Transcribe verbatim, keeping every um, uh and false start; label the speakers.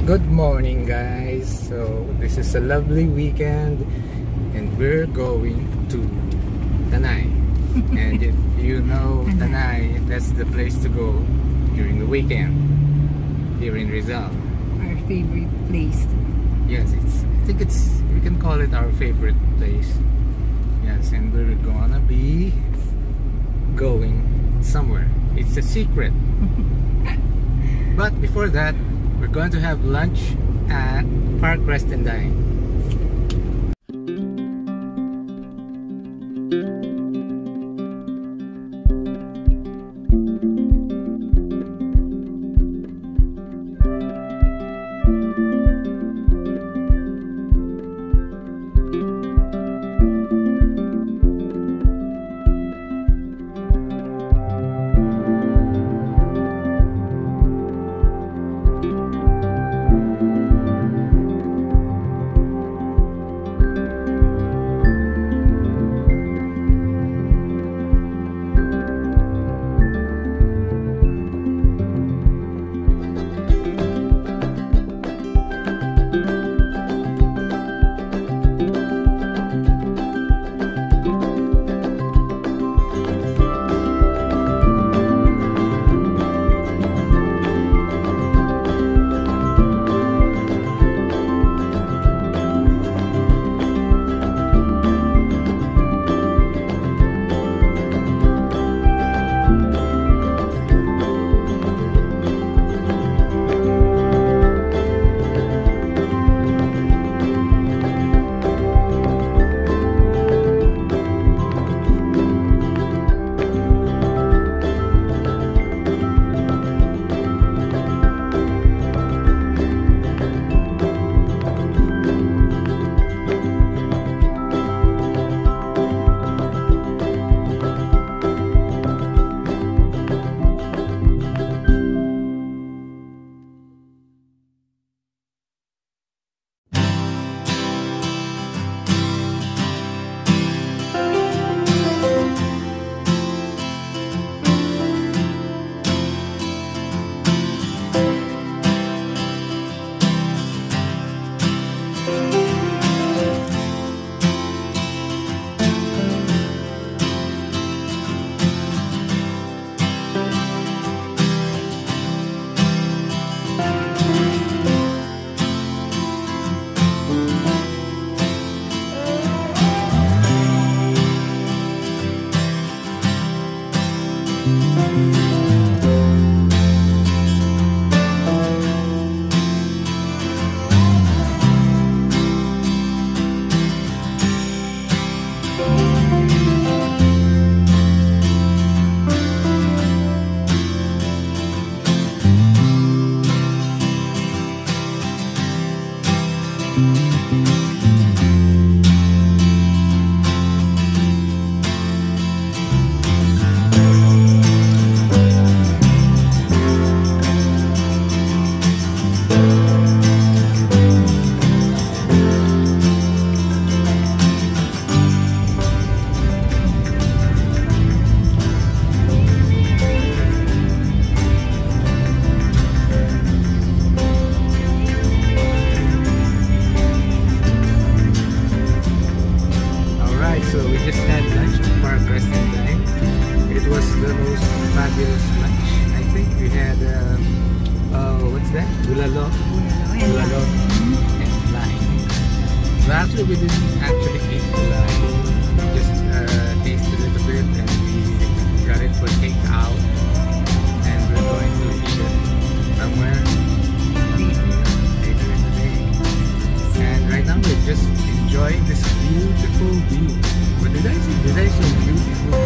Speaker 1: Good morning, guys. So this is a lovely weekend and we're going to Tanay. And if you know Tanay, that's the place to go during the weekend here in Rizal.
Speaker 2: Our favorite place.
Speaker 1: Yes, it's I think it's we can call it our favorite place. Yes, and we're gonna be going somewhere. It's a secret. But before that, we're going to have lunch at Park Rest and Dine. Actually, we didn't actually eat like just uh, taste a little bit, and we got it for takeout, and we're going to eat it somewhere later in the day. And right now we're just enjoying this beautiful view. What did I say? Did I say beautiful